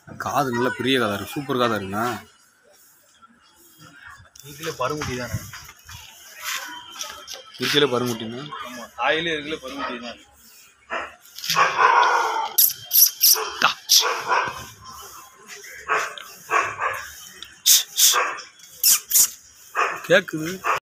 காது நல்ல பெரிய காதா இருக்கு, சூப்பர் காதா இருக்குண்ணா. இதுல பருமுட்டி தானே, இருக்கையில பருமுட்டினா. ஆமா, தாயிலே இருக்குல்ல பருமுட்டி தான். கேக்குது.